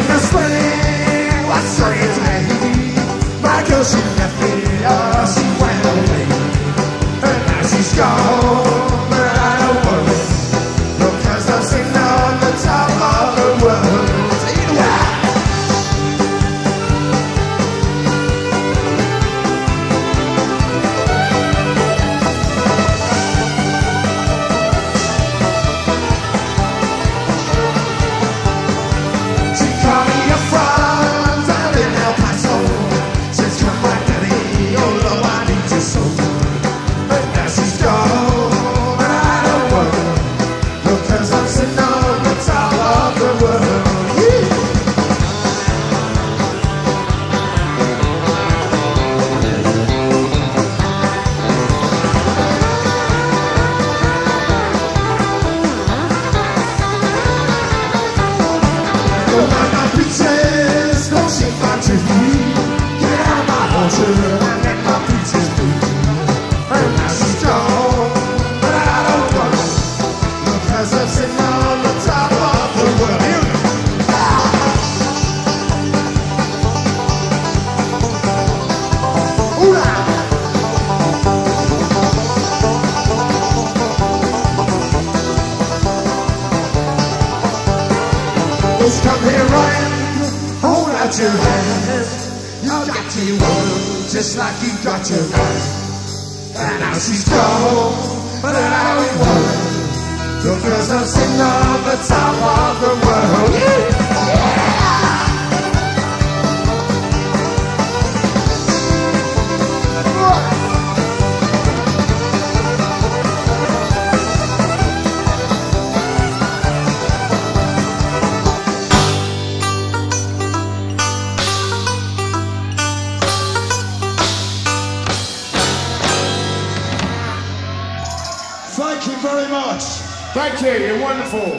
in the spring, what strange lady. My girl, she left me, oh, she went away. And now she's gone, but I don't worry, because I'm sitting on the top of the world. Come here, Ryan, hold out your hand. You got your world just like you got your life. And now she's gone, but I don't worry, because I'm sitting on the top of the world. Yeah. Thank you very much. Thank you, you're wonderful.